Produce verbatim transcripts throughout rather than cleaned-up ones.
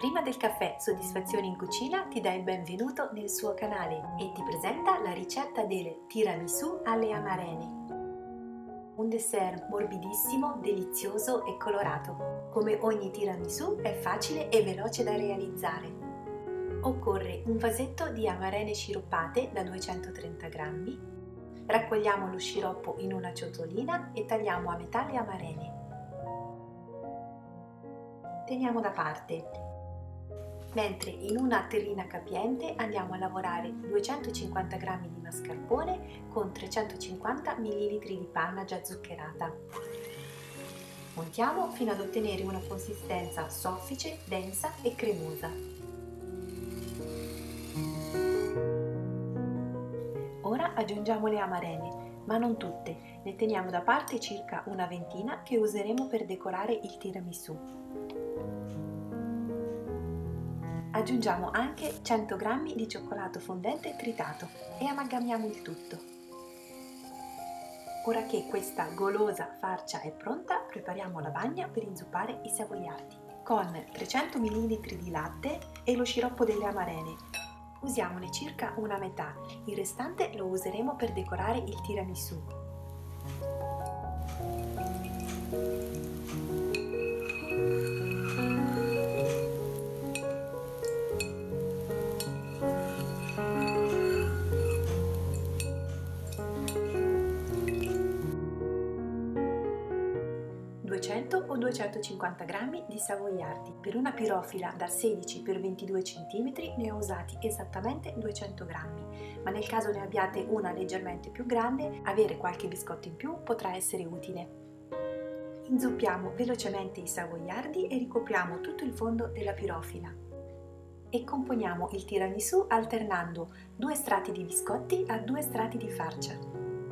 Prima del caffè Soddisfazioni in Cucina ti dà il benvenuto nel suo canale e ti presenta la ricetta del tiramisù alle amarene. Un dessert morbidissimo, delizioso e colorato. Come ogni tiramisù è facile e veloce da realizzare. Occorre un vasetto di amarene sciroppate da duecentotrenta grammi. Raccogliamo lo sciroppo in una ciotolina e tagliamo a metà le amarene. Teniamo da parte. Mentre in una terrina capiente andiamo a lavorare duecentocinquanta grammi di mascarpone con trecentocinquanta millilitri di panna già zuccherata. Montiamo fino ad ottenere una consistenza soffice, densa e cremosa. Ora aggiungiamo le amarene, ma non tutte, ne teniamo da parte circa una ventina che useremo per decorare il tiramisù. Aggiungiamo anche cento grammi di cioccolato fondente tritato e amalgamiamo il tutto. Ora che questa golosa farcia è pronta, prepariamo la bagna per inzuppare i savoiardi. Con trecento millilitri di latte e lo sciroppo delle amarene. Usiamone circa una metà, il restante lo useremo per decorare il tiramisù. duecento o duecentocinquanta grammi di savoiardi. Per una pirofila da sedici per ventidue centimetri ne ho usati esattamente duecento grammi, ma nel caso ne abbiate una leggermente più grande, avere qualche biscotto in più potrà essere utile. Inzuppiamo velocemente i savoiardi e ricopriamo tutto il fondo della pirofila. E componiamo il tiramisù alternando due strati di biscotti a due strati di farcia.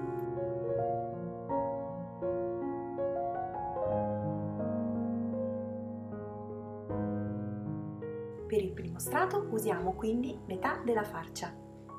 Per il primo strato usiamo quindi metà della farcia.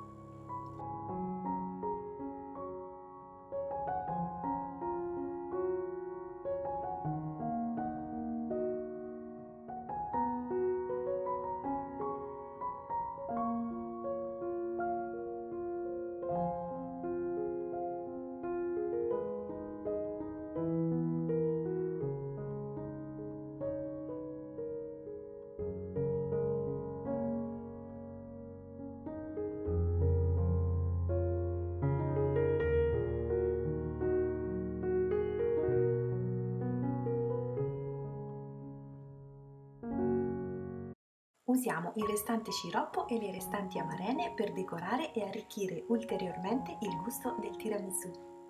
Usiamo il restante sciroppo e le restanti amarene per decorare e arricchire ulteriormente il gusto del tiramisù.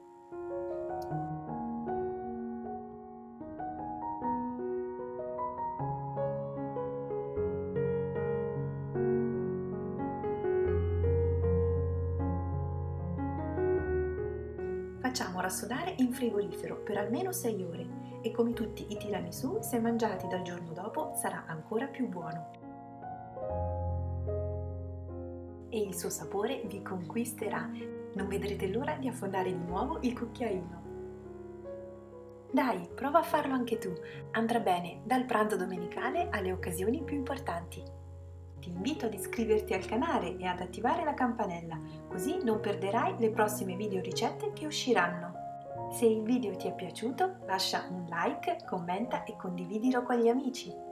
Facciamo rassodare in frigorifero per almeno sei ore e come tutti i tiramisù, se mangiati dal giorno dopo sarà ancora più buono. E il suo sapore vi conquisterà. Non vedrete l'ora di affondare di nuovo il cucchiaino. Dai, prova a farlo anche tu. Andrà bene dal pranzo domenicale alle occasioni più importanti. Ti invito ad iscriverti al canale e ad attivare la campanella, così non perderai le prossime video ricette che usciranno. Se il video ti è piaciuto, lascia un like, commenta e condividilo con gli amici.